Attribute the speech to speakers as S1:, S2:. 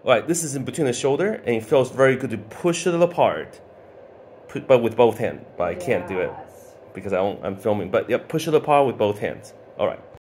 S1: All right, this is in between the shoulder, and it feels very good to push it apart, but with both hands. But I can't do it because I'm filming. But yeah, push it apart with both hands. All right.